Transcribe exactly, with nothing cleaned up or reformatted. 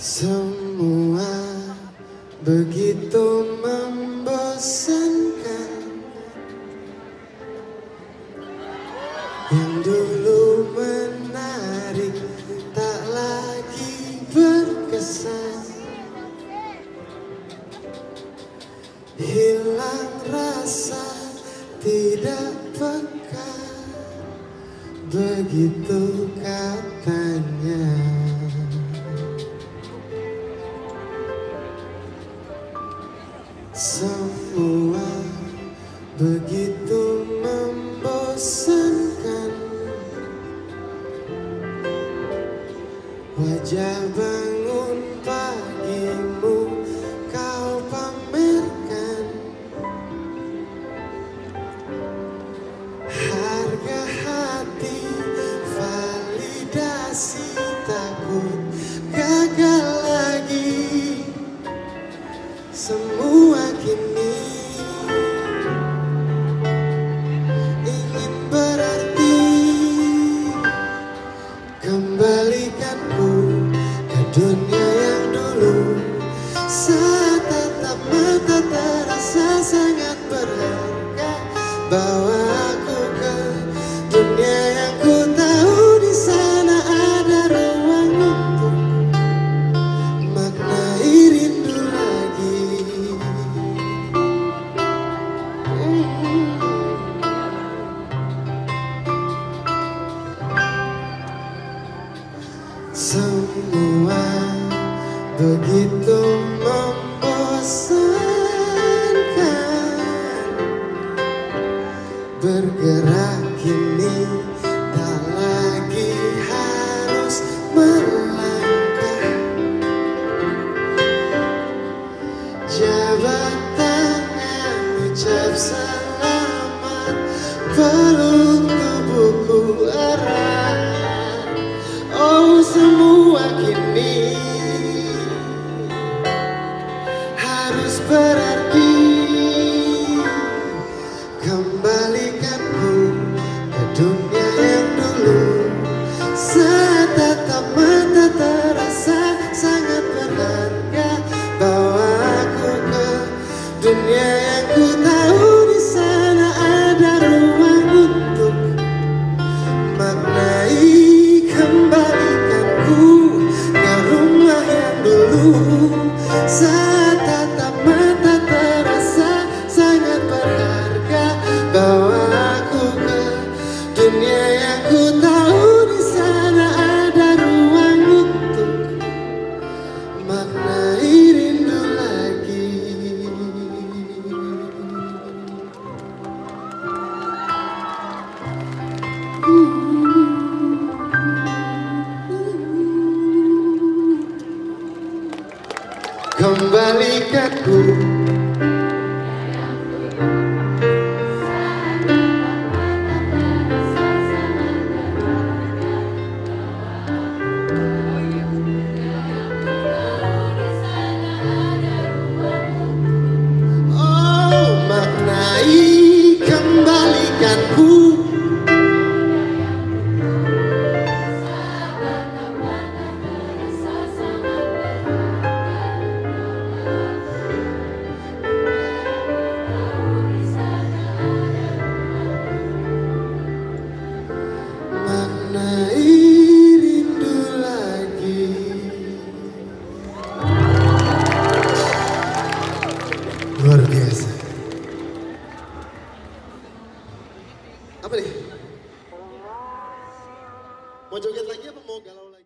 Semua begitu membosankan, yang dulu menarik tak lagi berkesan, hilang rasa tidak peka, begitu katanya. Semua begitu membosankan, wajah bangun pagimu kau pamerkan, harga hati validasi takut gagal lagi. Semua kini ingin berarti, kembalikanku ke dunia yang dulu. Saat tatap mata terasa sangat berharga, bawa aku ke dunia yang ku tahu. Di sana ada ruang untuk maknai rindu lagi. Semua begitu membosankan, bergerak kini tak lagi harus melangkah, jabat tangan ucap selamat, peluk tubuhku erat. Oh, semua kini harus berarti, kembalikanku ke dunia yang dulu. Saat tatap mata terasa sangat berharga, bawa aku ke dunia yang ku tahu. Di sana ada ruang untuk maknai. Kembalikanku ke rumah yang dulu. Saat tatap mata terasa sangat berharga, bawa aku ke dunia yang ku tahu. Di sana ada ruang untuk maknai rindu lagi. Kembalikanku oh, maknai kembalikanku. Luar biasa. Apa nih? Mau joget lagi apa mau galau?